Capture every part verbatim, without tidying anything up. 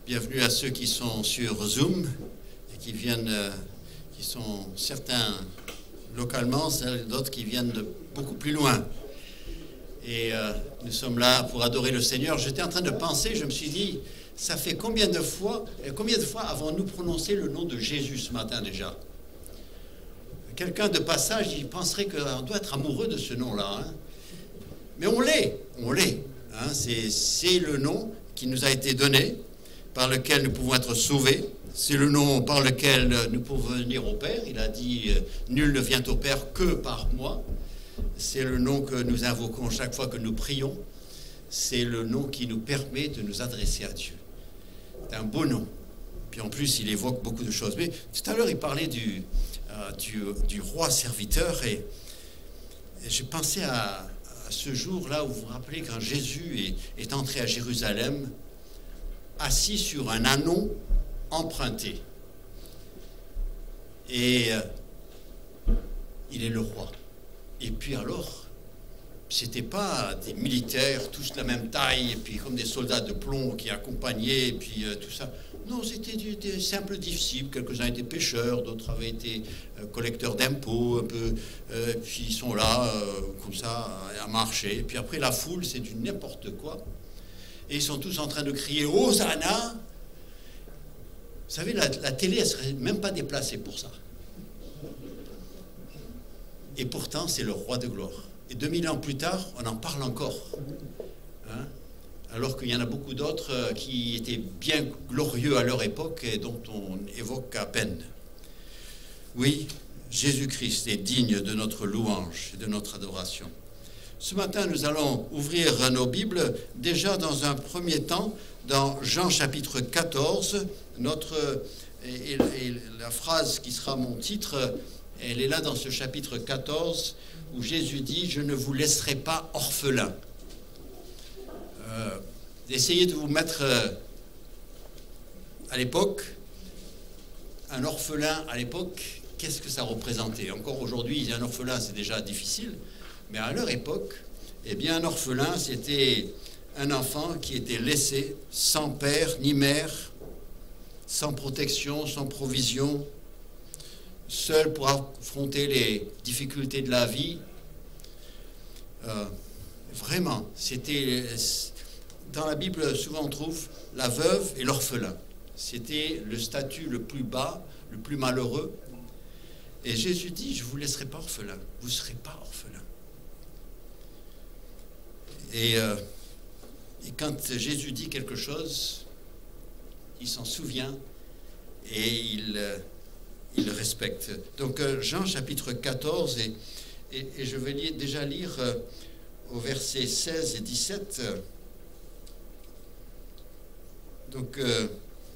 Bienvenue à ceux qui sont sur Zoom et qui viennent, euh, qui sont certains localement, d'autres qui viennent de beaucoup plus loin. Et euh, nous sommes là pour adorer le Seigneur. J'étais en train de penser, je me suis dit, ça fait combien de fois, combien de fois avons-nous prononcé le nom de Jésus ce matin déjà? Quelqu'un de passage, il penserait qu'on doit être amoureux de ce nom-là. Hein? Mais on l'est, on l'est. Hein? C'est le nom qui nous a été donné, par lequel nous pouvons être sauvés. C'est le nom par lequel nous pouvons venir au Père. Il a dit « Nul ne vient au Père que par moi ». C'est le nom que nous invoquons chaque fois que nous prions. C'est le nom qui nous permet de nous adresser à Dieu. C'est un beau nom. Puis en plus, il évoque beaucoup de choses. Mais tout à l'heure, il parlait du, euh, du, du roi serviteur. Et, et j'ai pensé à, à ce jour-là où vous vous rappelez quand Jésus est, est entré à Jérusalem, assis sur un ânon emprunté. Et euh, il est le roi. Et puis alors, c'était pas des militaires, tous la même taille, et puis comme des soldats de plomb qui accompagnaient, et puis euh, tout ça. Non, c'était des, des simples disciples. Quelques-uns étaient pêcheurs, d'autres avaient été euh, collecteurs d'impôts, un peu. Euh, puis ils sont là, euh, comme ça, à marcher. Et puis après, la foule, c'est du n'importe quoi. Et ils sont tous en train de crier « Hosanna !» Vous savez, la, la télé, elle ne serait même pas déplacée pour ça. Et pourtant, c'est le roi de gloire. Et deux mille ans plus tard, on en parle encore. Hein? Alors qu'il y en a beaucoup d'autres qui étaient bien glorieux à leur époque et dont on évoque à peine. Oui, Jésus-Christ est digne de notre louange et de notre adoration. Ce matin, nous allons ouvrir nos Bibles, déjà dans un premier temps, dans Jean chapitre quatorze. Notre, et, et la phrase qui sera mon titre, elle est là dans ce chapitre quatorze, où Jésus dit « Je ne vous laisserai pas orphelins ». Euh, essayez de vous mettre euh, à l'époque, un orphelin à l'époque, qu'est-ce que ça représentait? Encore aujourd'hui, un orphelin, c'est déjà difficile. Mais à leur époque, eh bien, un orphelin, c'était un enfant qui était laissé sans père ni mère, sans protection, sans provision, seul pour affronter les difficultés de la vie. Euh, vraiment, c'était... Dans la Bible, souvent on trouve la veuve et l'orphelin. C'était le statut le plus bas, le plus malheureux. Et Jésus dit, je ne vous laisserai pas orphelin. Vous ne serez pas orphelin. Et, euh, et quand Jésus dit quelque chose, il s'en souvient et il, euh, il le respecte. Donc euh, Jean chapitre quatorze, et, et, et je vais li déjà lire euh, au verset seize et dix-sept. Donc euh,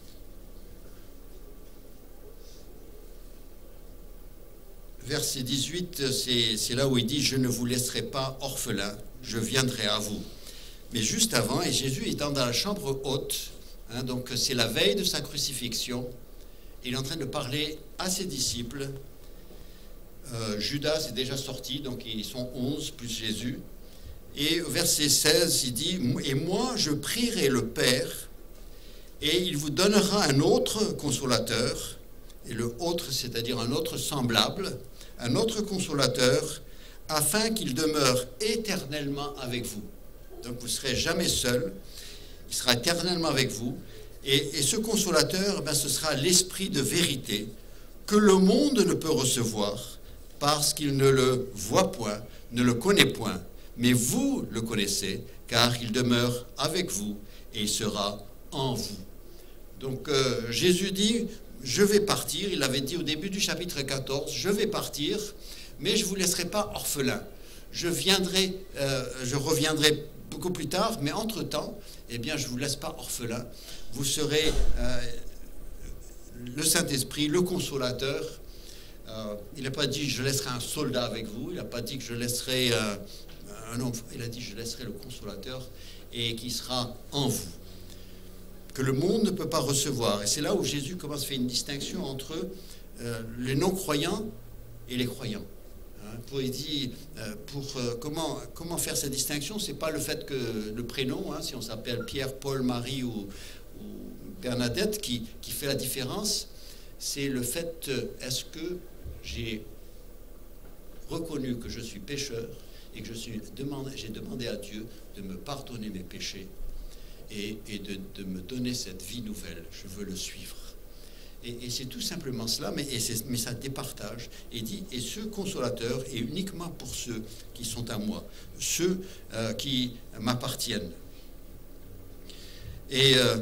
verset dix-huit, c'est là où il dit « Je ne vous laisserai pas orphelin, je viendrai à vous ». Mais juste avant, et Jésus étant dans la chambre haute, hein, donc c'est la veille de sa crucifixion, il est en train de parler à ses disciples. Euh, Judas est déjà sorti, donc ils sont onze plus Jésus. Et au verset seize, il dit « Et moi, je prierai le Père, et il vous donnera un autre consolateur, et le autre, c'est-à-dire un autre semblable, un autre consolateur, afin qu'il demeure éternellement avec vous. » Donc vous ne serez jamais seul, il sera éternellement avec vous. Et, et ce consolateur, ben, ce sera l'esprit de vérité que le monde ne peut recevoir parce qu'il ne le voit point, ne le connaît point. Mais vous le connaissez, car il demeure avec vous et il sera en vous. Donc euh, Jésus dit, je vais partir, il avait dit au début du chapitre quatorze, je vais partir, mais je ne vous laisserai pas orphelin. Je viendrai, euh, je reviendrai beaucoup plus tard, mais entre-temps, eh bien, je ne vous laisse pas orphelin. Vous serez euh, le Saint-Esprit, le consolateur. Euh, il n'a pas dit je laisserai un soldat avec vous, il n'a pas dit que je laisserai euh, un homme, il a dit je laisserai le consolateur et qui sera en vous, que le monde ne peut pas recevoir. Et c'est là où Jésus commence à faire une distinction entre euh, les non-croyants et les croyants. Pour, il dit, pour euh, comment, comment faire cette distinction, c'est pas le fait que le prénom, hein, si on s'appelle Pierre, Paul, Marie ou, ou Bernadette qui, qui fait la différence, c'est le fait, euh, est-ce que j'ai reconnu que je suis pécheur et que je suis demandé, j'ai demandé à Dieu de me pardonner mes péchés et, et de, de me donner cette vie nouvelle. Je veux le suivre. Et, et c'est tout simplement cela, mais, et mais ça départage. Et dit, et ce consolateur est uniquement pour ceux qui sont à moi, ceux euh, qui m'appartiennent. Et euh,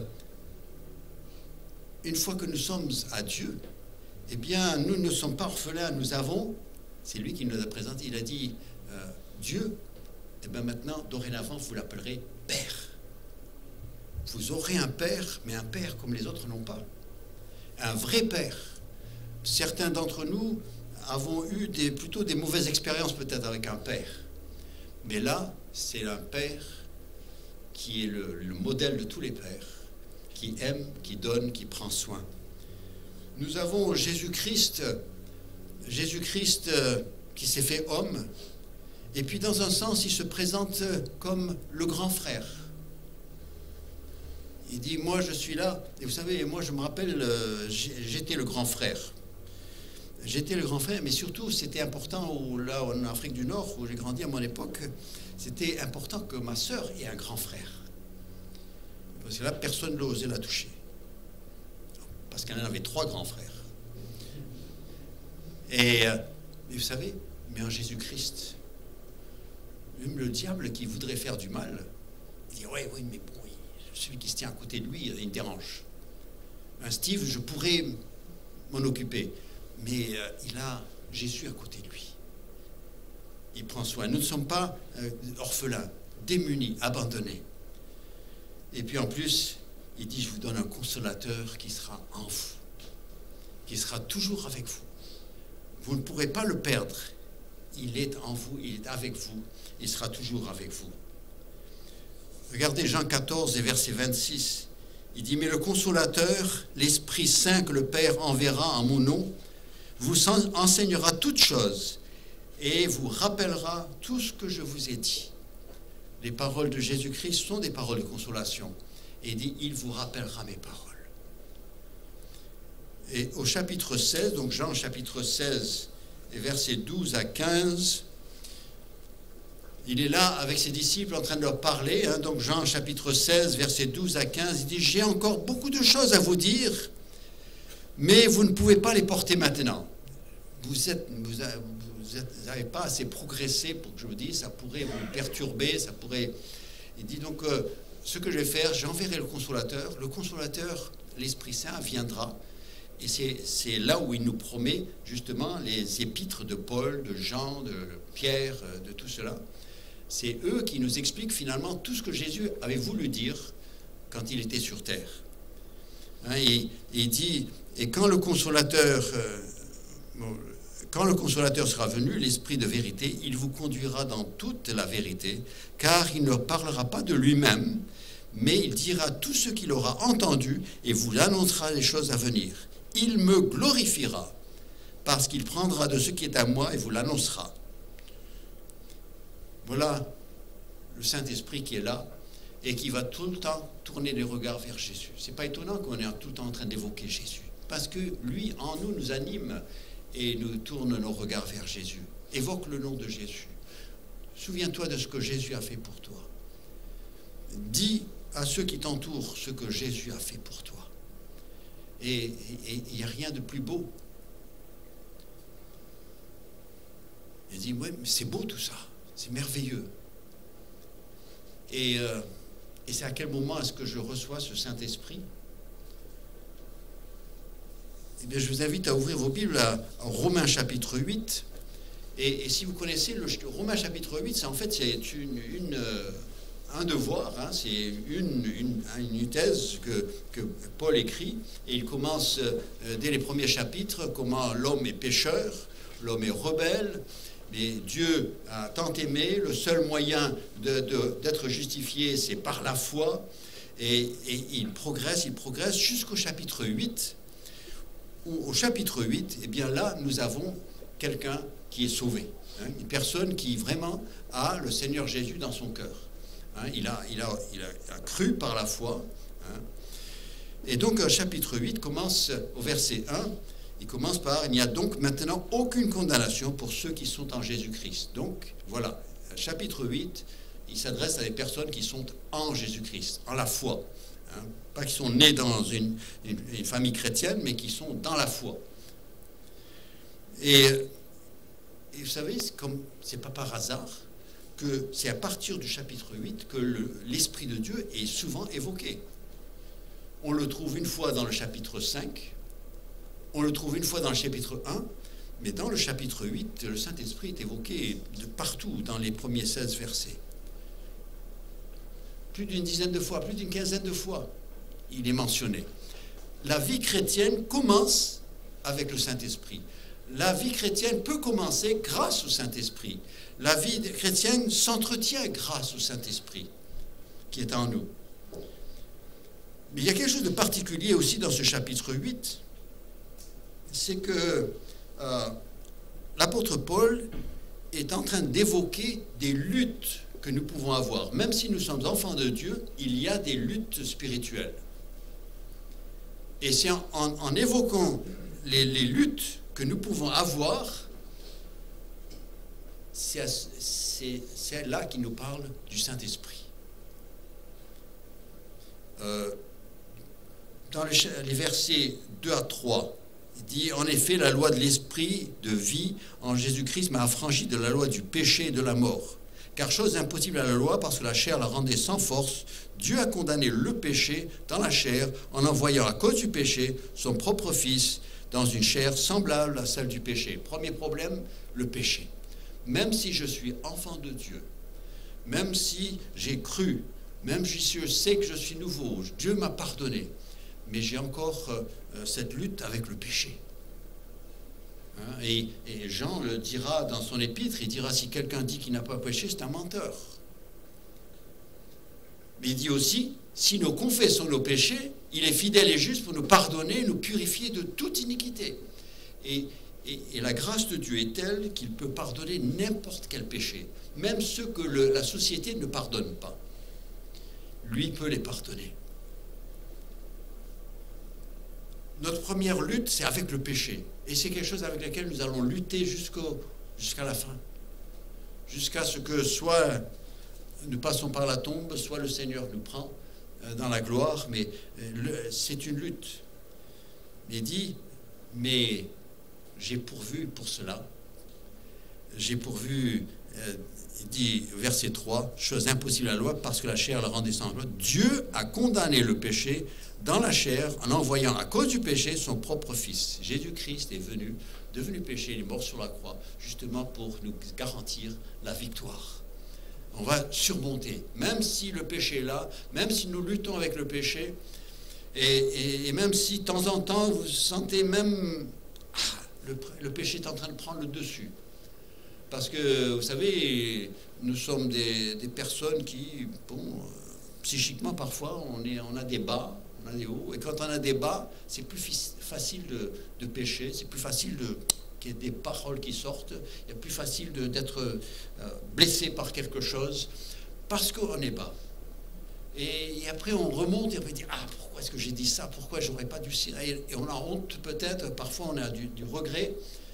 une fois que nous sommes à Dieu, eh bien, nous ne sommes pas orphelins, nous avons, c'est lui qui nous a présenté, il a dit, euh, Dieu, eh bien maintenant, dorénavant, vous l'appellerez Père. Vous aurez un Père, mais un Père comme les autres n'ont pas. Un vrai Père. Certains d'entre nous avons eu des, plutôt des mauvaises expériences peut-être avec un Père. Mais là, c'est un Père qui est le, le modèle de tous les pères, qui aime, qui donne, qui prend soin. Nous avons Jésus-Christ, Jésus-Christ euh, qui s'est fait homme, et puis dans un sens, il se présente comme le grand frère. Il dit, moi je suis là, et vous savez, moi je me rappelle, euh, j'étais le grand frère. J'étais le grand frère, mais surtout c'était important, où, là en Afrique du Nord, où j'ai grandi à mon époque, c'était important que ma sœur ait un grand frère. Parce que là, personne n'osait la toucher. Parce qu'elle en avait trois grands frères. Et, euh, et vous savez, mais en Jésus-Christ, même le diable qui voudrait faire du mal, il dit, oui, oui, mais bon, celui qui se tient à côté de lui, il me dérange. Un Steve, je pourrais m'en occuper. Mais euh, il a Jésus à côté de lui. Il prend soin. Nous ne sommes pas euh, orphelins, démunis, abandonnés. Et puis en plus, il dit, je vous donne un consolateur qui sera en vous, qui sera toujours avec vous. Vous ne pourrez pas le perdre. Il est en vous, il est avec vous, il sera toujours avec vous. Regardez Jean quatorze et verset vingt-six. Il dit, mais le consolateur, l'Esprit Saint que le Père enverra en mon nom, vous enseignera toutes choses et vous rappellera tout ce que je vous ai dit. Les paroles de Jésus-Christ sont des paroles de consolation. Et il dit, il vous rappellera mes paroles. Et au chapitre seize, donc Jean chapitre seize, et versets douze à quinze, il est là avec ses disciples en train de leur parler. Hein, donc Jean chapitre seize, versets douze à quinze, il dit, j'ai encore beaucoup de choses à vous dire, mais vous ne pouvez pas les porter maintenant. Vous êtes, vous n'avez pas assez progressé pour que je vous dise, ça pourrait vous perturber, ça pourrait... Il dit donc, euh, ce que je vais faire, j'enverrai le consolateur. Le consolateur, l'Esprit Saint, viendra. Et c'est là où il nous promet justement les épîtres de Paul, de Jean, de Pierre, de tout cela. C'est eux qui nous expliquent finalement tout ce que Jésus avait voulu dire quand il était sur terre. Hein, et, et il dit, et quand le consolateur... Euh, bon, quand le consolateur sera venu, l'Esprit de vérité, il vous conduira dans toute la vérité, car il ne parlera pas de lui-même, mais il dira tout ce qu'il aura entendu et vous annoncera les choses à venir. Il me glorifiera, parce qu'il prendra de ce qui est à moi et vous l'annoncera. Voilà le Saint-Esprit qui est là et qui va tout le temps tourner les regards vers Jésus. C'est pas étonnant qu'on est tout le temps en train d'évoquer Jésus, parce que lui, en nous, nous anime et nous tourne nos regards vers Jésus. Évoque le nom de Jésus. Souviens-toi de ce que Jésus a fait pour toi. Dis à ceux qui t'entourent ce que Jésus a fait pour toi. Et il n'y a rien de plus beau. Il dit, ouais, mais c'est beau tout ça. C'est merveilleux. Et, euh, et c'est à quel moment est-ce que je reçois ce Saint-Esprit ? Eh bien, je vous invite à ouvrir vos Bibles à, à Romains chapitre huit. Et, et si vous connaissez le Romains chapitre huit, c'est en fait c'est une, une, euh, un devoir, hein, c'est une, une, une thèse que, que Paul écrit. Et il commence euh, dès les premiers chapitres comment l'homme est pécheur, l'homme est rebelle. Mais Dieu a tant aimé, le seul moyen de, de, d'être justifié, c'est par la foi. Et, et il progresse, il progresse jusqu'au chapitre huit. Au chapitre huit, eh bien là, nous avons quelqu'un qui est sauvé. Hein, une personne qui vraiment a le Seigneur Jésus dans son cœur. Hein, il, a, il, a, il a cru par la foi. Hein, Et donc, chapitre huit commence au verset un. Il commence par « Il n'y a donc maintenant aucune condamnation pour ceux qui sont en Jésus-Christ. » Donc, voilà, chapitre huit, il s'adresse à des personnes qui sont en Jésus-Christ, en la foi. Hein, pas qui sont nés dans une, une, une famille chrétienne, mais qui sont dans la foi. Et, et vous savez, c'est comme c'est pas par hasard que c'est à partir du chapitre huit que l'Esprit de Dieu est souvent évoqué. On le trouve une fois dans le chapitre cinq, on le trouve une fois dans le chapitre un, mais dans le chapitre huit, le Saint-Esprit est évoqué de partout dans les premiers seize versets. Plus d'une dizaine de fois, plus d'une quinzaine de fois, il est mentionné. La vie chrétienne commence avec le Saint-Esprit. La vie chrétienne peut commencer grâce au Saint-Esprit. La vie chrétienne s'entretient grâce au Saint-Esprit qui est en nous. Mais il y a quelque chose de particulier aussi dans ce chapitre huit, c'est que euh, l'apôtre Paul est en train d'évoquer des luttes que nous pouvons avoir. Même si nous sommes enfants de Dieu, il y a des luttes spirituelles. Et c'est en, en, en évoquant les, les luttes que nous pouvons avoir, c'est là qu'il nous parle du Saint-Esprit. Euh, dans les, les versets deux à trois, il dit « En effet, la loi de l'esprit de vie en Jésus-Christ m'a affranchi de la loi du péché et de la mort. Car chose impossible à la loi, parce que la chair la rendait sans force, Dieu a condamné le péché dans la chair en envoyant à cause du péché son propre Fils dans une chair semblable à celle du péché. » Premier problème, le péché. Même si je suis enfant de Dieu, même si j'ai cru, même si je sais que je suis nouveau, Dieu m'a pardonné, mais j'ai encore euh, cette lutte avec le péché. Hein, et, et Jean le dira dans son épître, il dira si quelqu'un dit qu'il n'a pas péché, c'est un menteur. Mais il dit aussi, si nous confessons nos péchés, il est fidèle et juste pour nous pardonner, nous purifier de toute iniquité. Et, et, et la grâce de Dieu est telle qu'il peut pardonner n'importe quel péché, même ceux que le, la société ne pardonne pas. Lui peut les pardonner. Notre première lutte, c'est avec le péché. Et c'est quelque chose avec lequel nous allons lutter jusqu'au, jusqu'à la fin. Jusqu'à ce que soit nous passons par la tombe, soit le Seigneur nous prend dans la gloire. Mais c'est une lutte. Il dit, mais j'ai pourvu pour cela. J'ai pourvu, euh, il dit, verset trois, chose impossible à la loi, parce que la chair la rendait sans loi. Dieu a condamné le péché dans la chair en envoyant à cause du péché son propre Fils. Jésus-Christ est venu, devenu péché, il est mort sur la croix, justement pour nous garantir la victoire. On va surmonter, même si le péché est là, même si nous luttons avec le péché, et, et, et même si de temps en temps vous sentez même ah, le, le péché est en train de prendre le dessus. Parce que, vous savez, nous sommes des, des personnes qui, bon, euh, psychiquement parfois, on, est, on a des bas, on a des hauts. Et quand on a des bas, c'est plus facile de, de pécher, c'est plus facile de, qu'il y ait des paroles qui sortent, il est plus facile d'être euh, blessé par quelque chose, parce qu'on est bas. Et, et après, on remonte et on peut dire, ah, pourquoi est-ce que j'ai dit ça? Pourquoi j'aurais pas dû... Et, et on a honte peut-être, parfois on a du, du regret.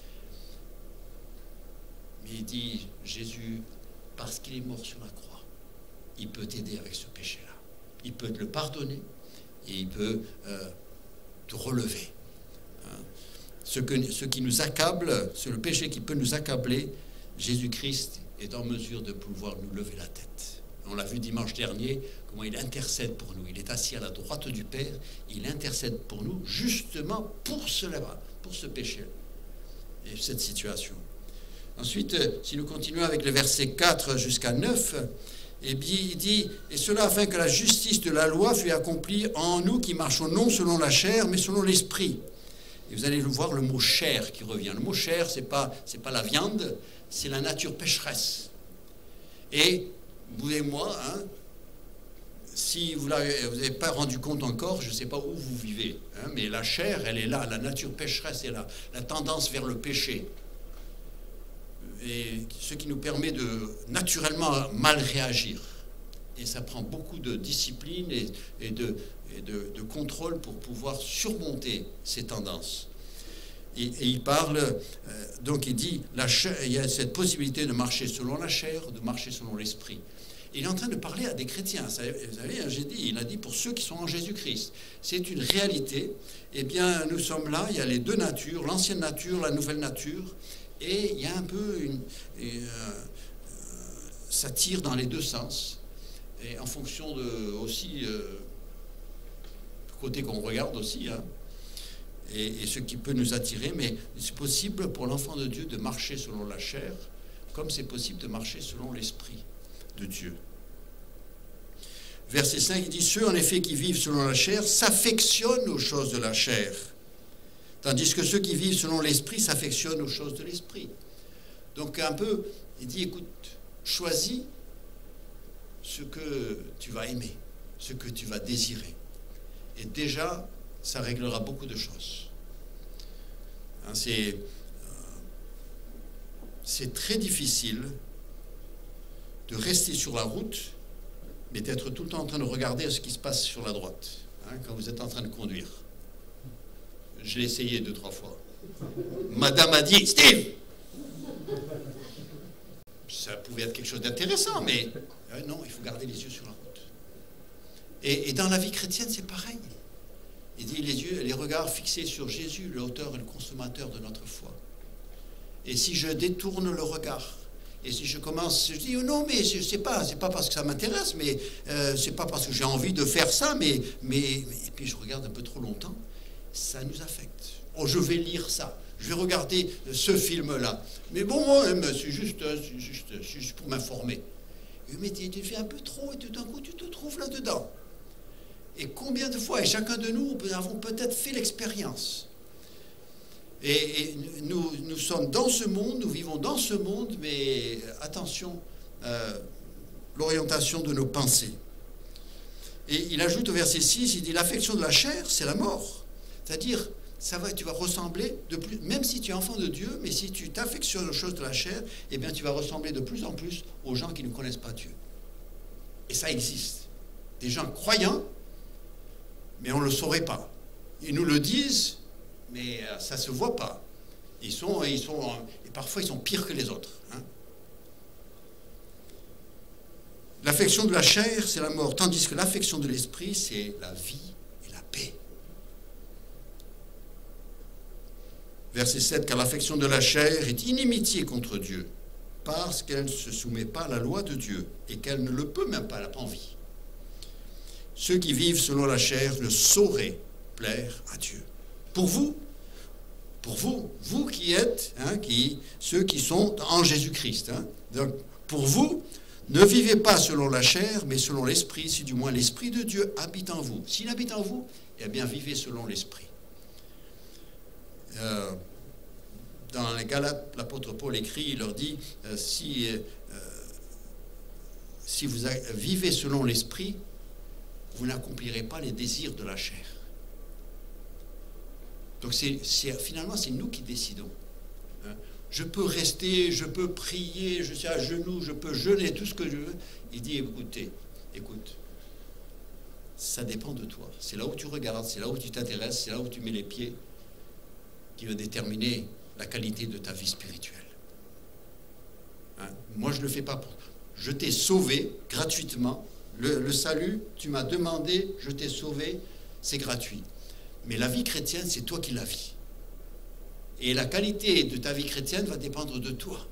Mais il dit, Jésus, parce qu'il est mort sur la croix, il peut t'aider avec ce péché-là. Il peut te le pardonner et il peut euh, te relever. Hein. Ce, que, ce qui nous accable, c'est le péché qui peut nous accabler. Jésus-Christ est en mesure de pouvoir nous lever la tête. On l'a vu dimanche dernier, comment il intercède pour nous. Il est assis à la droite du Père, il intercède pour nous, justement pour cela, pour ce péché et cette situation. Ensuite, si nous continuons avec le verset quatre jusqu'à neuf, eh bien, il dit « Et cela afin que la justice de la loi fût accomplie en nous qui marchons non selon la chair, mais selon l'esprit. » Et vous allez le voir, le mot « chair » qui revient. Le mot « chair », ce n'est pas, c'est pas la viande, c'est la nature pécheresse. Et vous et moi, hein, si vous n'avez pas rendu compte encore, je ne sais pas où vous vivez, hein, mais la chair, elle est là, la nature pécheresse est là, la tendance vers le péché. Et ce qui nous permet de naturellement mal réagir. Et ça prend beaucoup de discipline et, et, de, et de, de contrôle pour pouvoir surmonter ces tendances. Et, et il parle, euh, donc il dit, la chair, il y a cette possibilité de marcher selon la chair, de marcher selon l'esprit. Il est en train de parler à des chrétiens. Vous savez, j'ai dit, il a dit pour ceux qui sont en Jésus-Christ. C'est une réalité. Eh bien, nous sommes là, il y a les deux natures, l'ancienne nature, la nouvelle nature. Et il y a un peu une... Et, euh, ça tire dans les deux sens. Et en fonction de aussi euh, côté qu'on regarde aussi, hein, et, et ce qui peut nous attirer. Mais c'est possible pour l'enfant de Dieu de marcher selon la chair, comme c'est possible de marcher selon l'esprit de Dieu. Verset cinq, il dit, ceux en effet qui vivent selon la chair s'affectionnent aux choses de la chair, tandis que ceux qui vivent selon l'esprit s'affectionnent aux choses de l'esprit. Donc un peu, il dit, écoute, choisis ce que tu vas aimer, ce que tu vas désirer. Et déjà, ça réglera beaucoup de choses. Hein, c'est, euh, c'est très difficile de rester sur la route, mais d'être tout le temps en train de regarder ce qui se passe sur la droite, hein, quand vous êtes en train de conduire. Je l'ai essayé deux, trois fois. Madame a dit, Steve, ça pouvait être quelque chose d'intéressant, mais euh, non, il faut garder les yeux sur la route. Et, et dans la vie chrétienne, c'est pareil. Il dit les yeux, les regards fixés sur Jésus, l'auteur et le consommateur de notre foi. Et si je détourne le regard, et si je commence, je dis, oh non, mais je sais pas, c'est pas parce que ça m'intéresse, mais euh, c'est pas parce que j'ai envie de faire ça, mais, mais, mais, et puis je regarde un peu trop longtemps, ça nous affecte. Oh, je vais lire ça, je vais regarder ce film-là. Mais bon, c'est juste, c'est juste, c'est juste pour m'informer. Mais tu, tu fais un peu trop, et tout d'un coup, tu te trouves là-dedans. Et combien de fois, et chacun de nous, nous avons peut-être fait l'expérience. Et, et nous, nous sommes dans ce monde, nous vivons dans ce monde, mais attention, euh, l'orientation de nos pensées. Et il ajoute au verset six, il dit, l'affection de la chair, c'est la mort. C'est-à-dire, ça va, tu vas ressembler, de plus, même si tu es enfant de Dieu, mais si tu t'affectionnes aux choses de la chair, eh bien tu vas ressembler de plus en plus aux gens qui ne connaissent pas Dieu. Et ça existe. Des gens croyants, mais on ne le saurait pas. Ils nous le disent, mais ça ne se voit pas. Ils sont, ils sont, et parfois ils sont pires que les autres. Hein. L'affection de la chair, c'est la mort, tandis que l'affection de l'esprit, c'est la vie et la paix. Verset sept, car l'affection de la chair est inimitié contre Dieu, parce qu'elle ne se soumet pas à la loi de Dieu, et qu'elle ne le peut même pas, elle n'a pas envie. Ceux qui vivent selon la chair ne sauraient plaire à Dieu. Pour vous, pour vous, vous qui êtes, hein, qui, ceux qui sont en Jésus-Christ, hein, donc pour vous, ne vivez pas selon la chair, mais selon l'esprit, si du moins l'esprit de Dieu habite en vous. S'il habite en vous, eh bien vivez selon l'esprit. Euh, dans les Galates, l'apôtre Paul écrit, il leur dit, euh, si, euh, si vous vivez selon l'esprit, vous n'accomplirez pas les désirs de la chair. Donc c'est, c'est, finalement, c'est nous qui décidons. Hein. Je peux rester, je peux prier, je suis à genoux, je peux jeûner, tout ce que je veux. Il dit, écoutez, écoute, ça dépend de toi. C'est là où tu regardes, c'est là où tu t'intéresses, c'est là où tu mets les pieds qui va déterminer la qualité de ta vie spirituelle. Hein. Moi, je ne le fais pas pour... Je t'ai sauvé gratuitement. Le, le salut, tu m'as demandé, je t'ai sauvé, c'est gratuit. Mais la vie chrétienne, c'est toi qui la vis. Et la qualité de ta vie chrétienne va dépendre de toi.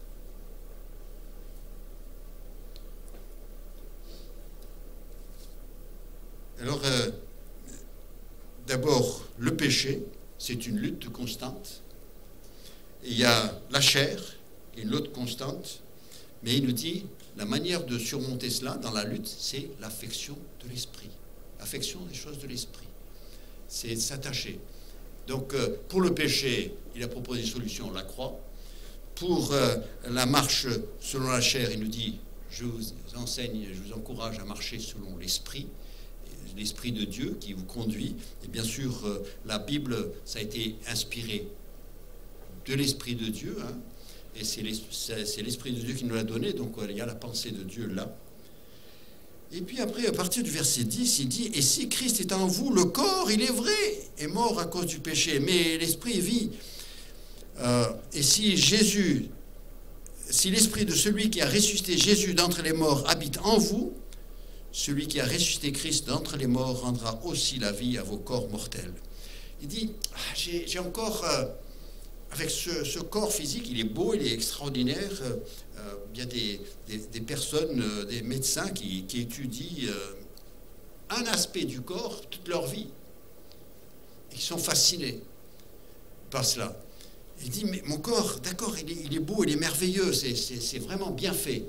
Alors, euh, d'abord, le péché, c'est une lutte constante. Et il y a la chair, qui est une lutte constante. Mais il nous dit, la manière de surmonter cela dans la lutte, c'est l'affection de l'esprit. L'affection des choses de l'esprit. C'est s'attacher. Donc, euh, pour le péché, il a proposé une solution, la croix. Pour euh, la marche selon la chair, il nous dit, je vous enseigne, je vous encourage à marcher selon l'esprit, l'esprit de Dieu qui vous conduit. Et bien sûr, euh, la Bible, ça a été inspiré de l'esprit de Dieu, hein. Et c'est l'esprit de Dieu qui nous l'a donné, donc il y a la pensée de Dieu là. Et puis après, à partir du verset dix, il dit « Et si Christ est en vous, le corps, il est vrai, est mort à cause du péché, mais l'esprit vit. Euh, et si Jésus, si l'esprit de celui qui a ressuscité Jésus d'entre les morts habite en vous, celui qui a ressuscité Christ d'entre les morts rendra aussi la vie à vos corps mortels. » Il dit ah, « J'ai encore... Euh, avec ce, ce corps physique, il est beau, il est extraordinaire. Euh, euh, il y a des, des, des personnes, euh, des médecins qui, qui étudient euh, un aspect du corps toute leur vie. Ils sont fascinés par cela. Il dit, mais mon corps, d'accord, il est, il est beau, il est merveilleux, c'est vraiment bien fait.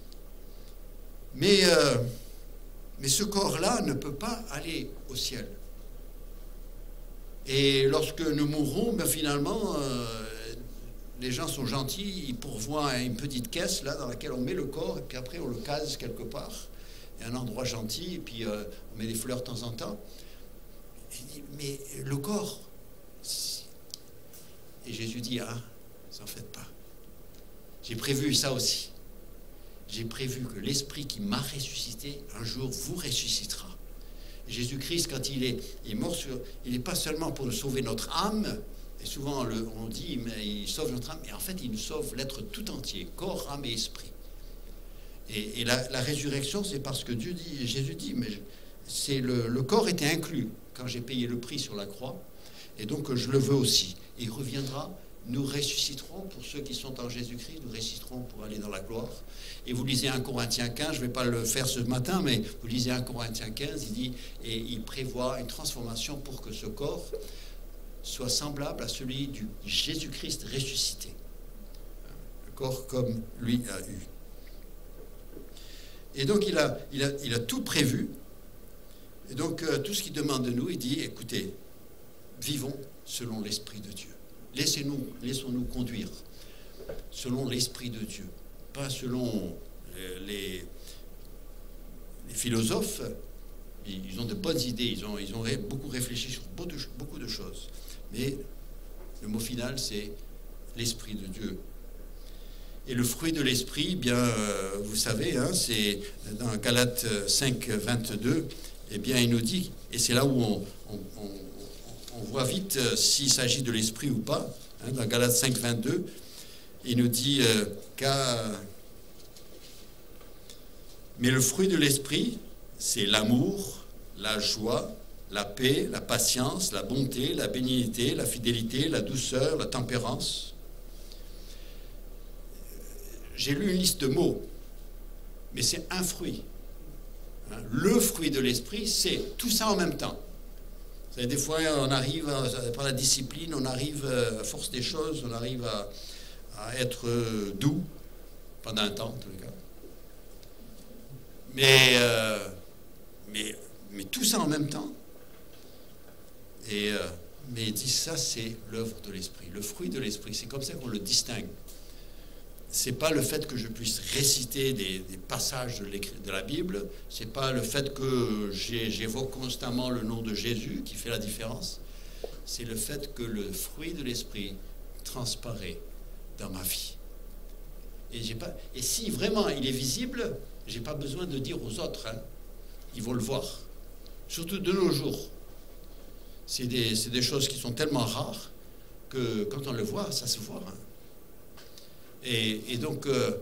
Mais, euh, mais ce corps-là ne peut pas aller au ciel. Et lorsque nous mourrons, ben finalement, euh, les gens sont gentils, ils pourvoient une petite caisse là dans laquelle on met le corps, et puis après on le case quelque part. Il y a un endroit gentil, et puis euh, on met des fleurs de temps en temps. Et, mais le corps... Et Jésus dit, ah, vous en faites pas. J'ai prévu ça aussi. J'ai prévu que l'esprit qui m'a ressuscité, un jour vous ressuscitera. Jésus-Christ, quand il est, il est mort, sur, il n'est pas seulement pour nous sauver notre âme, et souvent le, on dit, mais il sauve notre âme, mais en fait, il nous sauve l'être tout entier, corps, âme et esprit. Et, et la, la résurrection, c'est parce que Dieu dit, Jésus dit, mais c'est le, le corps était inclus quand j'ai payé le prix sur la croix, et donc je le veux aussi. Et il reviendra, nous ressusciterons, pour ceux qui sont en Jésus-Christ, nous ressusciterons pour aller dans la gloire. Et vous lisez un Corinthiens quinze, je ne vais pas le faire ce matin, mais vous lisez un Corinthiens quinze, il dit, et il prévoit une transformation pour que ce corps soit semblable à celui du Jésus-Christ ressuscité. Le corps comme lui a eu. Et donc il a, il a, il a tout prévu. Et donc euh, tout ce qu'il demande de nous, il dit, écoutez, vivons selon l'Esprit de Dieu. Laissez-nous, laissons-nous conduire selon l'Esprit de Dieu, pas selon les, les philosophes. Ils ont de bonnes idées, ils ont, ils ont beaucoup réfléchi sur beaucoup de, beaucoup de choses. Mais le mot final, c'est l'Esprit de Dieu. Et le fruit de l'Esprit, bien, euh, vous savez, hein, c'est dans Galates cinq, vingt-deux, eh bien, il nous dit, et c'est là où on, on, on on voit vite euh, s'il s'agit de l'esprit ou pas. Hein, dans Galates cinq, vingt-deux, il nous dit euh, qu'à... Mais le fruit de l'esprit, c'est l'amour, la joie, la paix, la patience, la bonté, la bénignité, la fidélité, la douceur, la tempérance. J'ai lu une liste de mots, mais c'est un fruit. Hein, le fruit de l'esprit, c'est tout ça en même temps. Des fois, on arrive, à, par la discipline, on arrive, à force des choses, on arrive à, à être doux, pendant un temps, en tous les cas. Mais, euh, mais, mais tout ça en même temps. Et, euh, mais il dit, ça, c'est l'œuvre de l'esprit, le fruit de l'esprit. C'est comme ça qu'on le distingue. C'est pas le fait que je puisse réciter des, des passages de, de la Bible, c'est pas le fait que j'évoque constamment le nom de Jésus qui fait la différence, c'est le fait que le fruit de l'esprit transparaît dans ma vie. Et, j'ai pas, et si vraiment il est visible, j'ai pas besoin de dire aux autres, hein, ils vont le voir. Surtout de nos jours. C'est des, c'est des choses qui sont tellement rares que quand on le voit, ça se voit. Hein. Et, et donc, euh,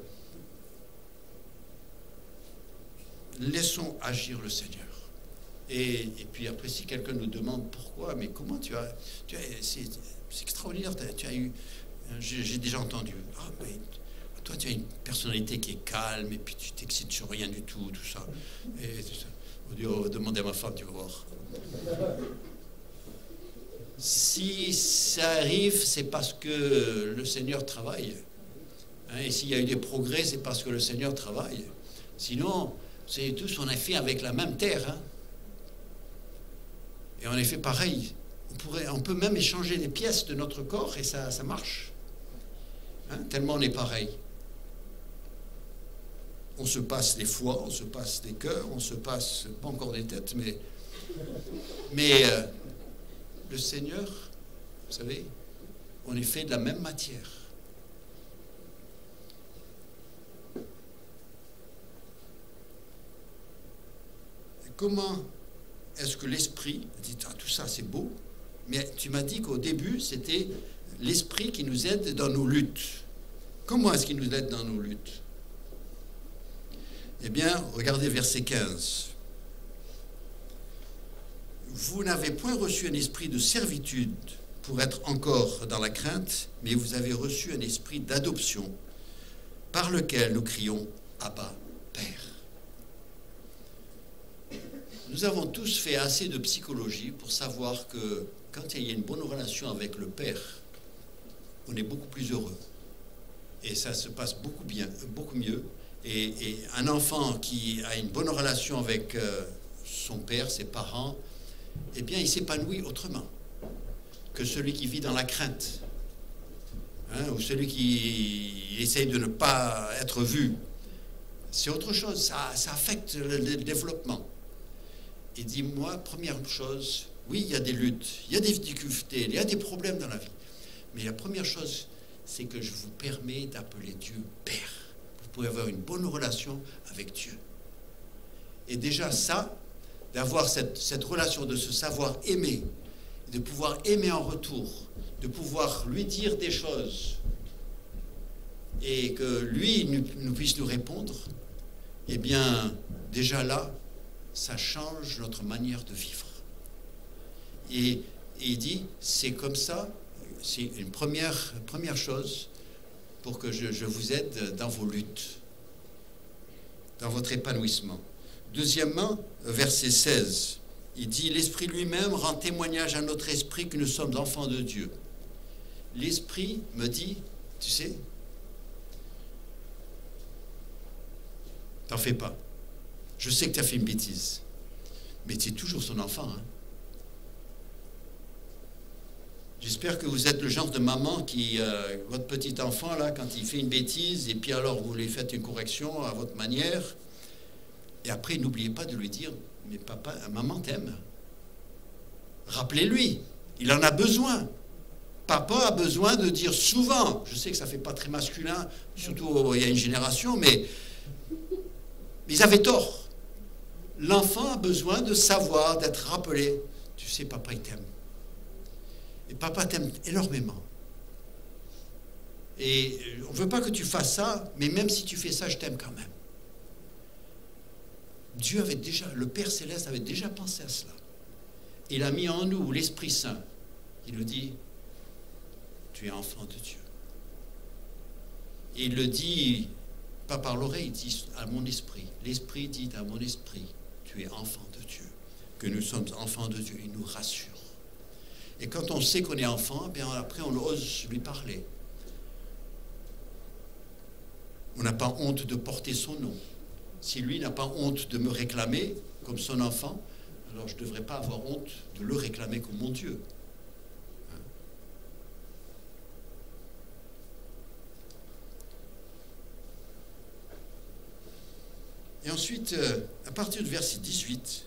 laissons agir le Seigneur. Et, et puis après, si quelqu'un nous demande pourquoi, mais comment tu as... Tu as c'est extraordinaire, tu as eu... J'ai déjà entendu. Ah, mais toi, tu as une personnalité qui est calme, et puis tu t'excites sur rien du tout, tout ça. Et tout ça. On dit, oh, demandez à ma femme, tu vas voir. Si ça arrive, c'est parce que le Seigneur travaille. Et s'il y a eu des progrès, c'est parce que le Seigneur travaille. Sinon, c'est tous, on est fait avec la même terre. Hein. Et on est fait pareil. On, pourrait, on peut même échanger des pièces de notre corps et ça, ça marche. Hein, tellement on est pareil. On se passe des foies, on se passe des cœurs, on se passe, pas encore des têtes, mais... Mais euh, le Seigneur, vous savez, on est fait de la même matière. comment est-ce que l'esprit, dit, ah, tout ça c'est beau, mais tu m'as dit qu'au début c'était l'esprit qui nous aide dans nos luttes. Comment est-ce qu'il nous aide dans nos luttes? Eh bien, regardez verset quinze. Vous n'avez point reçu un esprit de servitude pour être encore dans la crainte, mais vous avez reçu un esprit d'adoption par lequel nous crions Abba, Père. Nous avons tous fait assez de psychologie pour savoir que quand il y a une bonne relation avec le Père, on est beaucoup plus heureux. Et ça se passe beaucoup bien, beaucoup mieux. Et, et un enfant qui a une bonne relation avec euh, son père, ses parents, eh bien, il s'épanouit autrement que celui qui vit dans la crainte, hein, ou celui qui essaye de ne pas être vu. C'est autre chose, ça, ça affecte le, le développement. Et dis-moi, première chose, oui, il y a des luttes, il y a des difficultés, il y a des problèmes dans la vie. Mais la première chose, c'est que je vous permets d'appeler Dieu Père. Vous pouvez avoir une bonne relation avec Dieu. Et déjà ça, d'avoir cette, cette relation, de se savoir aimer, de pouvoir aimer en retour, de pouvoir lui dire des choses, et que lui nous, nous puisse nous répondre, eh bien, déjà là, ça change notre manière de vivre. Et, et il dit, c'est comme ça, c'est une première, première chose pour que je, je vous aide dans vos luttes, dans votre épanouissement. Deuxièmement, verset seize, il dit, l'Esprit lui-même rend témoignage à notre esprit que nous sommes enfants de Dieu. L'Esprit me dit, tu sais, t'en fais pas. Je sais que tu as fait une bêtise, mais tu es toujours son enfant. Hein. J'espère que vous êtes le genre de maman qui, euh, votre petit enfant, là, quand il fait une bêtise, et puis alors vous lui faites une correction à votre manière, et après, n'oubliez pas de lui dire, mais papa, maman t'aime. Rappelez-lui, il en a besoin. Papa a besoin de dire souvent, je sais que ça ne fait pas très masculin, surtout il y a une génération, mais ils avaient tort. L'enfant a besoin de savoir, d'être rappelé. Tu sais, papa, il t'aime. Et papa t'aime énormément. Et on ne veut pas que tu fasses ça, mais même si tu fais ça, je t'aime quand même. Dieu avait déjà, le Père Céleste avait déjà pensé à cela. Il a mis en nous l'Esprit Saint. Il nous dit, tu es enfant de Dieu. Et il le dit, pas par l'oreille, il dit à mon esprit. L'Esprit dit à mon esprit, tu es enfant de Dieu. Que nous sommes enfants de Dieu, il nous rassure. Et quand on sait qu'on est enfant, bien après on ose lui parler. On n'a pas honte de porter son nom. Si lui n'a pas honte de me réclamer comme son enfant, alors je ne devrais pas avoir honte de le réclamer comme mon Dieu. Hein? Et ensuite, à partir du verset dix-huit,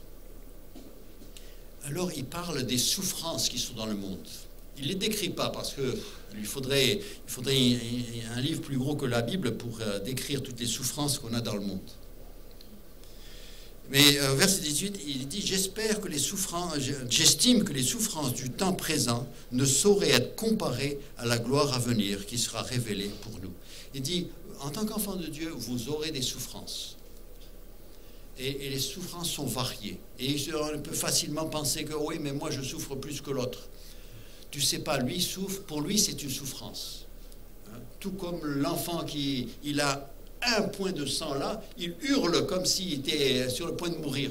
alors il parle des souffrances qui sont dans le monde. Il ne les décrit pas parce qu'il faudrait, il faudrait un livre plus gros que la Bible pour décrire toutes les souffrances qu'on a dans le monde. Mais euh, verset dix-huit, il dit, j'espère que les souffrances, j'estime que les souffrances du temps présent ne sauraient être comparées à la gloire à venir qui sera révélée pour nous. Il dit, en tant qu'enfant de Dieu, vous aurez des souffrances. Et, et les souffrances sont variées. Et on peut facilement penser que oui, mais moi je souffre plus que l'autre. Tu sais pas, lui souffre, pour lui c'est une souffrance. Hein? Tout comme l'enfant qui il a un point de sang là, il hurle comme s'il était sur le point de mourir.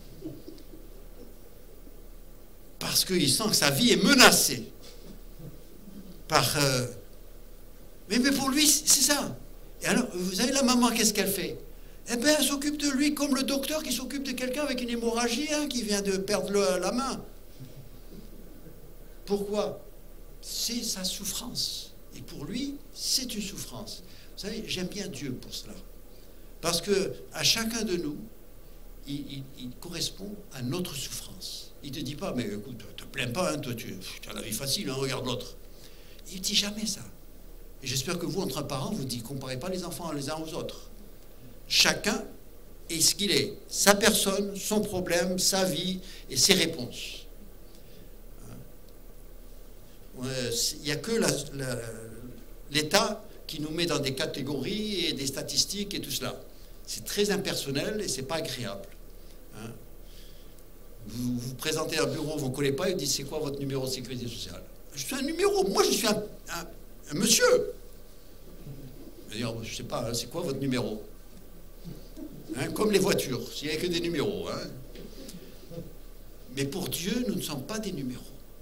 Parce qu'il sent que sa vie est menacée. Par, euh... mais, mais pour lui, c'est ça. Et alors, vous savez, la maman, qu'est-ce qu'elle fait? Eh bien, elle s'occupe de lui comme le docteur qui s'occupe de quelqu'un avec une hémorragie, hein, qui vient de perdre le, la main. Pourquoi? C'est sa souffrance. Et pour lui, c'est une souffrance. Vous savez, j'aime bien Dieu pour cela. Parce que à chacun de nous, il, il, il correspond à notre souffrance. Il ne te dit pas, mais écoute, ne te plains pas, hein, toi, tu, tu as la vie facile, hein, regarde l'autre. Il ne dit jamais ça. Et j'espère que vous, entre parents, vous ne comparez pas les enfants les uns aux autres. Chacun et ce qu'il est, sa personne, son problème, sa vie et ses réponses. Il n'y a que l'État qui nous met dans des catégories et des statistiques et tout cela. C'est très impersonnel et c'est pas agréable. Hein? Vous vous présentez à un bureau, vous ne connaissez pas, et vous dites c'est quoi votre numéro de sécurité sociale? Je suis un numéro, moi je suis un, un, un monsieur. Je ne sais pas, c'est quoi votre numéro? Hein, comme les voitures, s'il n'y a que des numéros. Hein. Mais pour Dieu, nous ne sommes pas des numéros.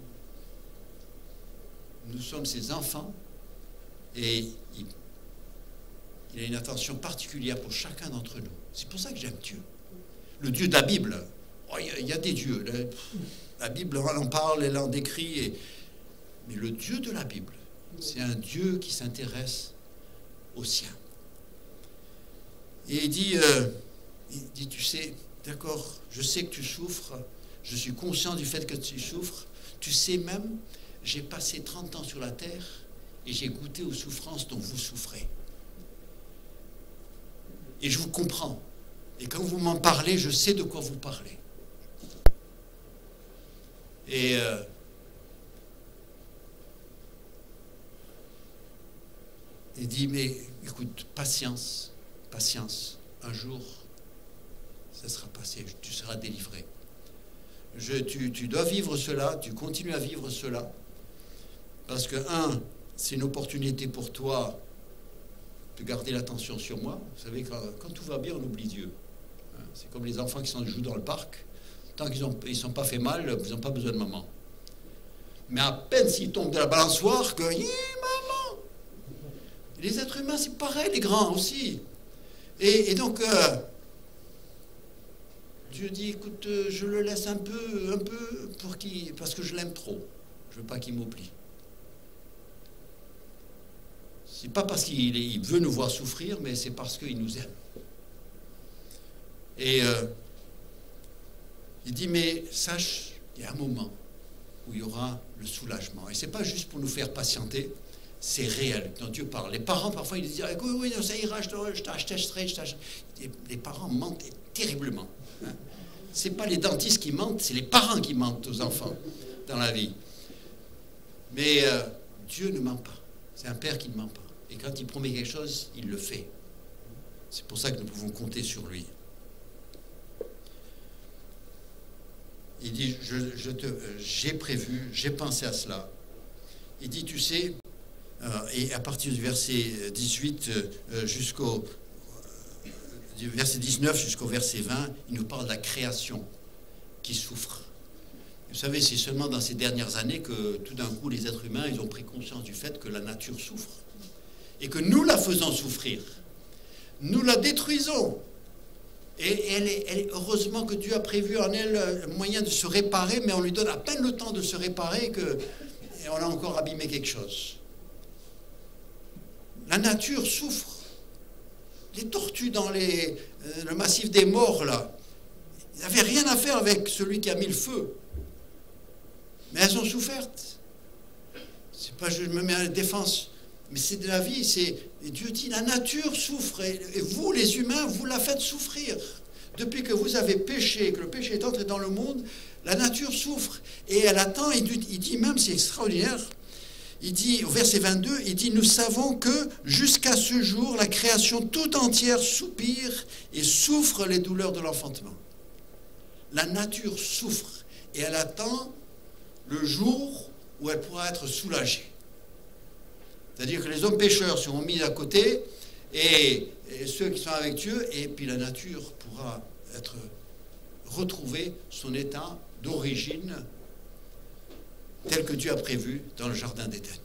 Nous sommes ses enfants et il, il a une attention particulière pour chacun d'entre nous. C'est pour ça que j'aime Dieu. Le Dieu de la Bible, oh, il, y a, il y a des dieux. La, la Bible, elle en parle, elle en décrit. Et, mais le Dieu de la Bible, c'est un Dieu qui s'intéresse aux siens. Et il dit, euh, il dit, tu sais, d'accord, je sais que tu souffres, je suis conscient du fait que tu souffres, tu sais même, j'ai passé trente ans sur la terre et j'ai goûté aux souffrances dont vous souffrez. Et je vous comprends. Et quand vous m'en parlez, je sais de quoi vous parlez. Et euh, il dit, mais écoute, patience, patience, un jour, ça sera passé, tu seras délivré. Je, tu, tu dois vivre cela, tu continues à vivre cela, parce que, un, c'est une opportunité pour toi de garder l'attention sur moi. Vous savez, quand, quand tout va bien, on oublie Dieu. Hein, c'est comme les enfants qui sont jouent dans le parc. Tant qu'ils ne sont pas fait mal, vous n'avez pas besoin de maman. Mais à peine s'ils tombent de la balançoire, que, hi, maman. Les êtres humains, c'est pareil, les grands aussi. Et, et donc, euh, Dieu dit, écoute, je le laisse un peu, un peu, pour qu'il, parce que je l'aime trop. Je ne veux pas qu'il m'oublie. C'est pas parce qu'il il veut nous voir souffrir, mais c'est parce qu'il nous aime. Et euh, il dit, mais sache, il y a un moment où il y aura le soulagement. Et c'est pas juste pour nous faire patienter, c'est réel. Quand Dieu parle, les parents, parfois, ils disent, oui, oui, ça ira, je t'achèterai, je t'achèterai. Les parents mentent terriblement. Hein. C'est pas les dentistes qui mentent, c'est les parents qui mentent aux enfants dans la vie. Mais euh, Dieu ne ment pas. C'est un père qui ne ment pas. Et quand il promet quelque chose, il le fait. C'est pour ça que nous pouvons compter sur lui. Il dit, je, je te, j'ai prévu, j'ai pensé à cela. Il dit, tu sais, euh, et à partir du verset dix-huit euh, jusqu'au euh, du verset dix-neuf jusqu'au verset vingt, il nous parle de la création qui souffre. Vous savez, c'est seulement dans ces dernières années que tout d'un coup, les êtres humains, ils ont pris conscience du fait que la nature souffre. Et que nous la faisons souffrir. Nous la détruisons. Et elle est, elle est, heureusement que Dieu a prévu en elle un moyen de se réparer, mais on lui donne à peine le temps de se réparer qu'on a encore abîmé quelque chose. La nature souffre. Les tortues dans les, euh, le massif des morts, là, ils n'avaient rien à faire avec celui qui a mis le feu. Mais elles ont souffert. C'est pas je me mets à la défense, mais c'est de la vie. C'est, et Dieu dit, la nature souffre, et, et vous, les humains, vous la faites souffrir. Depuis que vous avez péché, que le péché est entré dans le monde, la nature souffre. Et elle attend, il dit, il dit même, c'est extraordinaire, il dit, au verset vingt-deux, il dit, nous savons que jusqu'à ce jour, la création tout entière soupire et souffre les douleurs de l'enfantement. La nature souffre, et elle attend le jour où elle pourra être soulagée. C'est-à-dire que les hommes pécheurs seront mis à côté, et, et ceux qui sont avec Dieu, et puis la nature pourra être retrouver son état d'origine tel que Dieu a prévu dans le jardin d'Éden.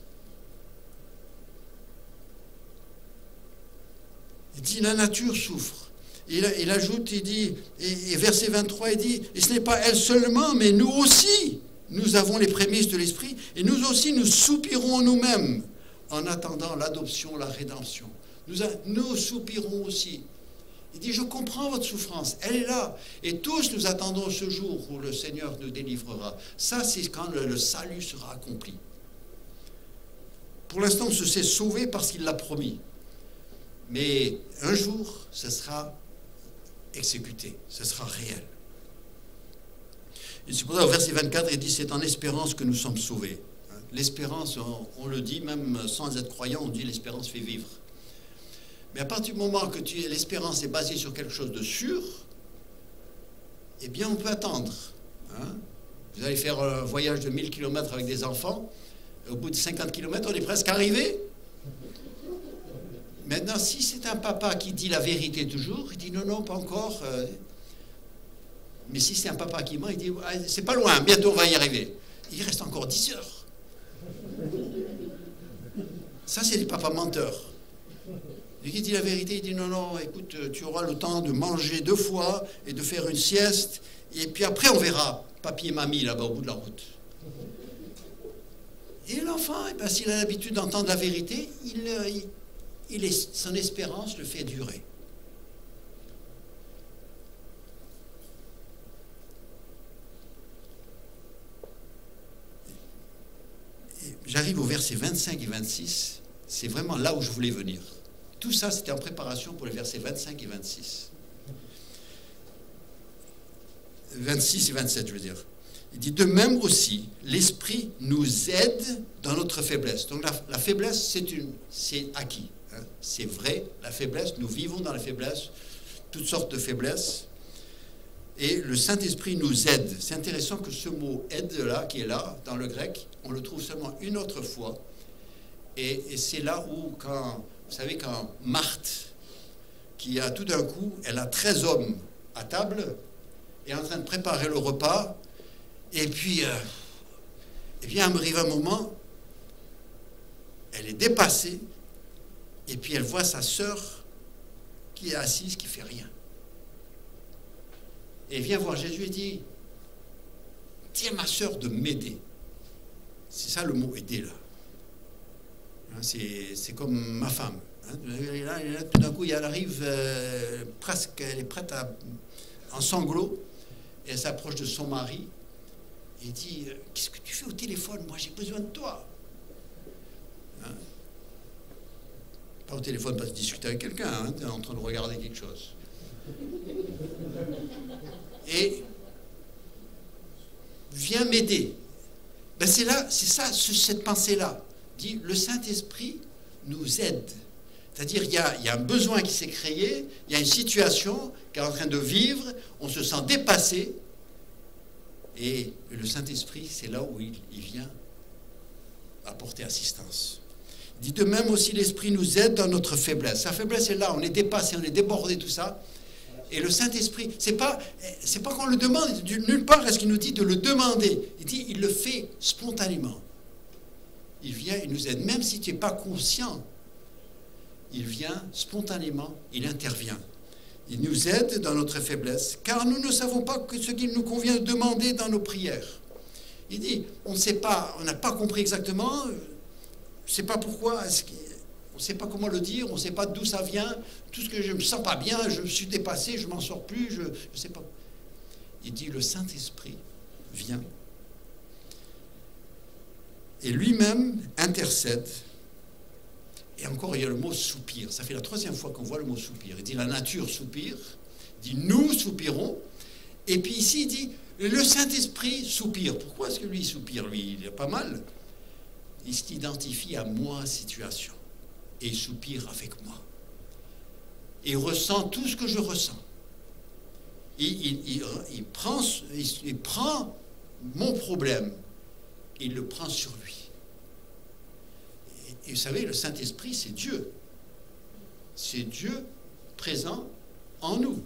Il dit, la nature souffre. Il, il ajoute, il dit, et, et verset vingt-trois, il dit, et ce n'est pas elle seulement, mais nous aussi, nous avons les prémices de l'esprit, et nous aussi, nous soupirons nous-mêmes en attendant l'adoption, la rédemption. Nous, a, nous soupirons aussi. Il dit, je comprends votre souffrance, elle est là. Et tous nous attendons ce jour où le Seigneur nous délivrera. Ça, c'est quand le, le salut sera accompli. Pour l'instant, on se sait sauvé parce qu'il l'a promis. Mais un jour, ce sera exécuté, ce sera réel. Et c'est pour ça, au verset vingt-quatre, il dit, c'est en espérance que nous sommes sauvés. L'espérance, on, on le dit, même sans être croyant, on dit l'espérance fait vivre. Mais à partir du moment que l'espérance est basée sur quelque chose de sûr, eh bien, on peut attendre. Hein? Vous allez faire un voyage de mille kilomètres avec des enfants, et au bout de cinquante kilomètres, on est presque arrivé. Maintenant, si c'est un papa qui dit la vérité toujours, il dit non, non, pas encore. Euh, mais si c'est un papa qui ment, il dit ah, c'est pas loin, bientôt on va y arriver. Il reste encore dix heures. Ça, c'est des papas menteurs. Et qui dit la vérité, il dit non, non, écoute, tu auras le temps de manger deux fois et de faire une sieste, et puis après on verra papy et mamie là-bas au bout de la route. Et l'enfant, eh ben, s'il a l'habitude d'entendre la vérité, il, il, il est, son espérance le fait durer. J'arrive au verset vingt-cinq et vingt-six, c'est vraiment là où je voulais venir. Tout ça, c'était en préparation pour les versets vingt-cinq et vingt-six. vingt-six et vingt-sept, je veux dire. Il dit, de même aussi, l'Esprit nous aide dans notre faiblesse. Donc la, la faiblesse, c'est une, c'est acquis. Hein. C'est vrai, la faiblesse, nous vivons dans la faiblesse, toutes sortes de faiblesses. Et le Saint-Esprit nous aide. C'est intéressant que ce mot « aide » là, qui est là, dans le grec, on le trouve seulement une autre fois. Et, et c'est là où, quand, vous savez, quand Marthe, qui a tout d'un coup, elle a treize hommes à table, est en train de préparer le repas, et puis, euh, et puis arrive un moment, elle est dépassée, et puis elle voit sa sœur qui est assise, qui ne fait rien. Et vient voir Jésus et dit, dis à ma sœur de m'aider. C'est ça le mot aider là. C'est comme ma femme. Hein. Là, là, tout d'un coup, elle arrive euh, presque, elle est prête à, en sanglots, et elle s'approche de son mari et dit, qu'est-ce que tu fais au téléphone? Moi, j'ai besoin de toi. Hein. Pas au téléphone parce que discuter avec quelqu'un, hein, tu es en train de regarder quelque chose. Et viens m'aider. Ben c'est là, c'est ça, cette pensée-là. Dit le Saint-Esprit nous aide. C'est-à-dire il y a, il y a un besoin qui s'est créé, il y a une situation qui est en train de vivre, on se sent dépassé, et le Saint-Esprit, c'est là où il, il vient apporter assistance. Il dit de même aussi l'Esprit nous aide dans notre faiblesse. Sa faiblesse est là, on est dépassé, on est débordé, tout ça. Et le Saint-Esprit, c'est pas, c'est pas qu'on le demande, nulle part est-ce qu'il nous dit de le demander. Il dit, il le fait spontanément. Il vient, il nous aide, même si tu n'es pas conscient. Il vient spontanément, il intervient. Il nous aide dans notre faiblesse, car nous ne savons pas que ce qu'il nous convient de demander dans nos prières. Il dit, on ne sait pas, on n'a pas compris exactement, on ne sait pas pourquoi, est-ce qu'il on ne sait pas comment le dire, on ne sait pas d'où ça vient, tout ce que je ne me sens pas bien, je me suis dépassé, je ne m'en sors plus, je ne sais pas. Il dit, le Saint-Esprit vient et lui-même intercède. Et encore, il y a le mot soupir. Ça fait la troisième fois qu'on voit le mot soupir. Il dit, la nature soupire, il dit, nous soupirons. Et puis ici, il dit, le Saint-Esprit soupire. Pourquoi est-ce que lui soupire? Lui, il est pas mal. Il s'identifie à moi, situation. Et il soupire avec moi. Et il ressent tout ce que je ressens. Il, il, il, il, prend, il, il prend mon problème, il le prend sur lui. Et, et vous savez, le Saint-Esprit, c'est Dieu. C'est Dieu présent en nous.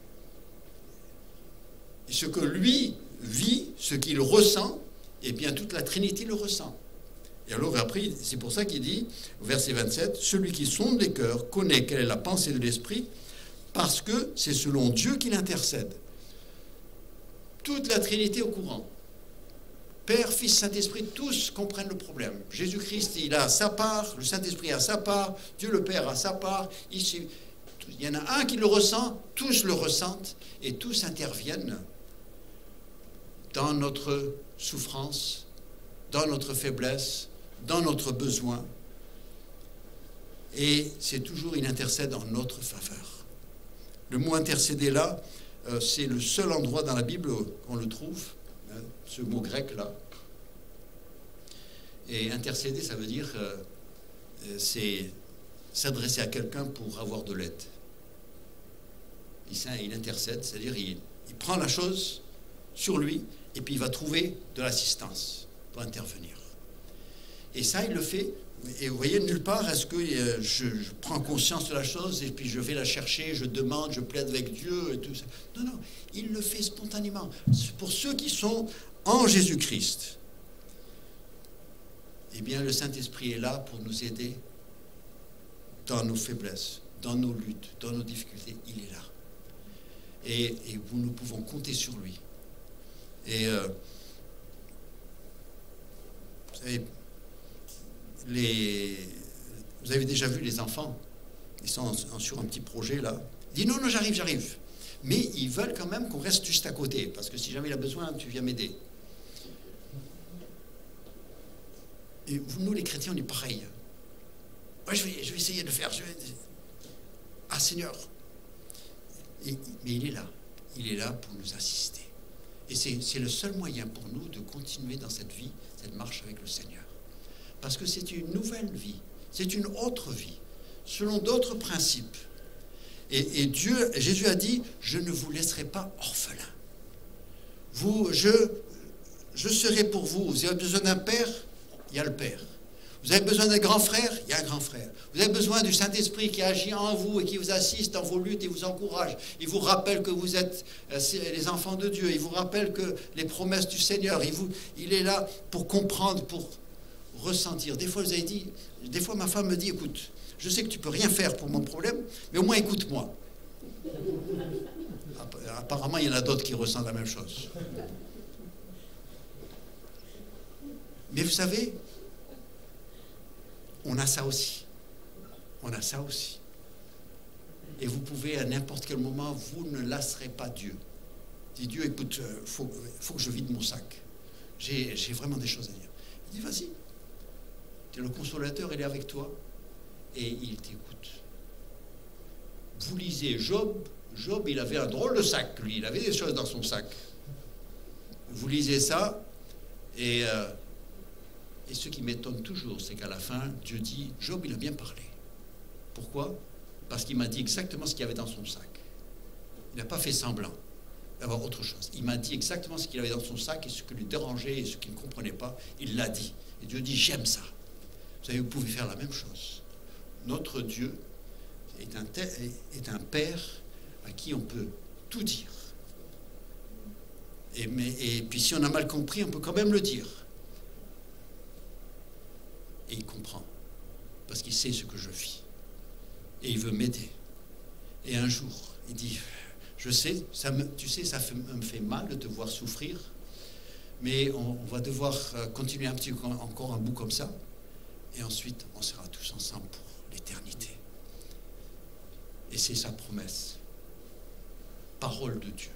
Et ce que lui vit, ce qu'il ressent, eh bien toute la Trinité le ressent. Et alors après, c'est pour ça qu'il dit, au verset vingt-sept, « Celui qui sonde les cœurs connaît quelle est la pensée de l'Esprit, parce que c'est selon Dieu qu'il intercède. » Toute la Trinité au courant. Père, Fils, Saint-Esprit, tous comprennent le problème. Jésus-Christ, il a sa part, le Saint-Esprit a sa part, Dieu le Père a sa part. Il, il y en a un qui le ressent, tous le ressentent, et tous interviennent dans notre souffrance, dans notre faiblesse, dans notre besoin. Et c'est toujours, il intercède en notre faveur. Le mot intercéder là, euh, c'est le seul endroit dans la Bible qu'on le trouve, hein, ce mot grec là. Et intercéder, ça veut dire, euh, c'est s'adresser à quelqu'un pour avoir de l'aide. Il, il intercède, c'est-à-dire il, il prend la chose sur lui et puis il va trouver de l'assistance pour intervenir. Et ça, il le fait. Et vous voyez, nulle part est-ce que euh, je, je prends conscience de la chose et puis je vais la chercher, je demande, je plaide avec Dieu et tout ça. Non, non, il le fait spontanément. Pour ceux qui sont en Jésus-Christ, eh bien, le Saint-Esprit est là pour nous aider dans nos faiblesses, dans nos luttes, dans nos difficultés. Il est là. Et, et nous pouvons compter sur lui. Et euh, vous savez, Les, vous avez déjà vu les enfants, ils sont en, en, sur un petit projet là. Ils disent non, non, j'arrive, j'arrive. Mais ils veulent quand même qu'on reste juste à côté, parce que si jamais il a besoin, tu viens m'aider. Et nous, les chrétiens, on est pareil. Moi, je vais, je vais essayer de faire. Je vais... Ah, Seigneur. Et, mais il est là. Il est là pour nous assister. Et c'est le seul moyen pour nous de continuer dans cette vie, cette marche avec le Seigneur. Parce que c'est une nouvelle vie, c'est une autre vie, selon d'autres principes. Et, et Dieu, Jésus a dit, je ne vous laisserai pas orphelins. Vous, je, je serai pour vous. Vous avez besoin d'un père, il y a le père. Vous avez besoin d'un grand frère, il y a un grand frère. Vous avez besoin du Saint-Esprit qui agit en vous et qui vous assiste dans vos luttes et vous encourage. Il vous rappelle que vous êtes les enfants de Dieu. Il vous rappelle que les promesses du Seigneur, il, vous, il est là pour comprendre, pour ressentir. Des fois, vous avez dit, des fois ma femme me dit, écoute, je sais que tu peux rien faire pour mon problème, mais au moins écoute-moi. Apparemment, il y en a d'autres qui ressentent la même chose. Mais vous savez, on a ça aussi. On a ça aussi. Et vous pouvez, à n'importe quel moment, vous ne lasserez pas Dieu. Dis Dieu, écoute, il faut, faut que je vide mon sac. J'ai vraiment des choses à dire. Il dit, vas-y. Tu es le consolateur, il est avec toi. Et il t'écoute. Vous lisez Job. Job, il avait un drôle de sac, lui. Il avait des choses dans son sac. Vous lisez ça, et... Euh, Et ce qui m'étonne toujours, c'est qu'à la fin, Dieu dit, Job, il a bien parlé. Pourquoi? Parce qu'il m'a dit exactement ce qu'il y avait dans son sac. Il n'a pas fait semblant d'avoir autre chose. Il m'a dit exactement ce qu'il avait dans son sac et ce qui lui dérangeait et ce qu'il ne comprenait pas. Il l'a dit. Et Dieu dit, j'aime ça. Vous savez, vous pouvez faire la même chose. Notre Dieu est un, est un Père à qui on peut tout dire. Et, mais, et puis si on a mal compris, on peut quand même le dire. Et il comprend, parce qu'il sait ce que je vis. Et il veut m'aider. Et un jour, il dit, je sais, ça me, tu sais, ça fait, me fait mal de te voir souffrir, mais on, on va devoir continuer un petit, encore un bout comme ça, et ensuite, on sera tous ensemble pour l'éternité. Et c'est sa promesse. Parole de Dieu.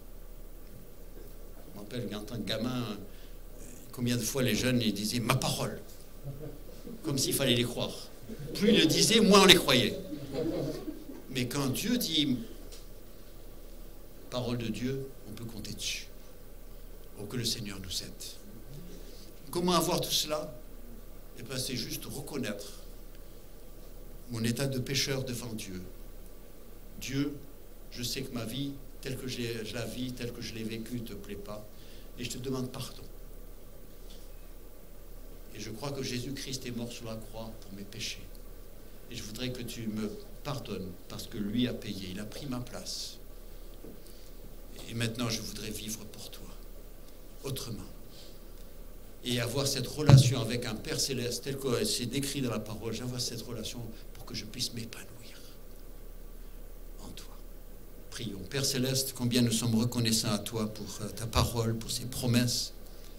Je me rappelle qu'en tant que gamin, combien de fois les jeunes ils disaient « ma parole ». Comme s'il fallait les croire. Plus ils le disaient, moins on les croyait. Mais quand Dieu dit parole de Dieu, on peut compter dessus. Oh, que le Seigneur nous aide. Comment avoir tout cela? Eh bien, c'est juste reconnaître mon état de pécheur devant Dieu. Dieu, je sais que ma vie, telle que je la vis, telle que je l'ai vécue, ne te plaît pas. Et je te demande pardon. Et je crois que Jésus-Christ est mort sur la croix pour mes péchés. Et je voudrais que tu me pardonnes parce que lui a payé. Il a pris ma place. Et maintenant, je voudrais vivre pour toi, autrement. Et avoir cette relation avec un Père Céleste, tel que c'est décrit dans la parole, j'avoir cette relation pour que je puisse m'épanouir en toi. Prions. Père Céleste, combien nous sommes reconnaissants à toi pour ta parole, pour ces promesses.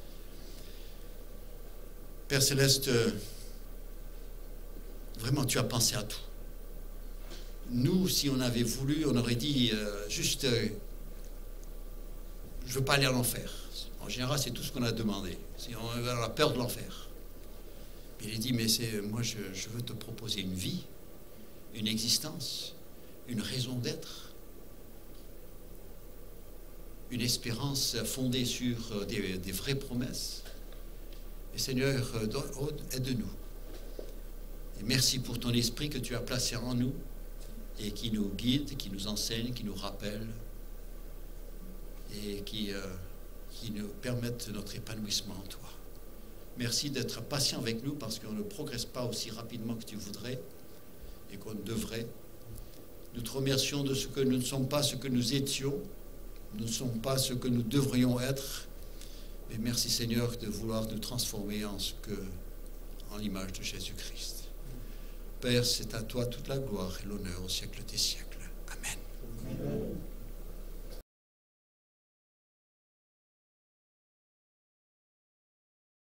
Père Céleste, vraiment, tu as pensé à tout. Nous, si on avait voulu, on aurait dit euh, juste, euh, je ne veux pas aller en enfer. En général, c'est tout ce qu'on a demandé. On a peur de l'enfer. Il a dit, mais moi, je, je veux te proposer une vie, une existence, une raison d'être, une espérance fondée sur des, des vraies promesses. Et Seigneur, aide-nous. Et merci pour ton esprit que tu as placé en nous et qui nous guide, qui nous enseigne, qui nous rappelle et qui, euh, qui nous permettent notre épanouissement en toi. Merci d'être patient avec nous parce qu'on ne progresse pas aussi rapidement que tu voudrais et qu'on devrait. Nous te remercions de ce que nous ne sommes pas ce que nous étions, nous ne sommes pas ce que nous devrions être. Mais merci Seigneur de vouloir nous transformer en ce que, en l'image de Jésus-Christ. Père, c'est à toi toute la gloire et l'honneur au siècle des siècles. Amen. Amen.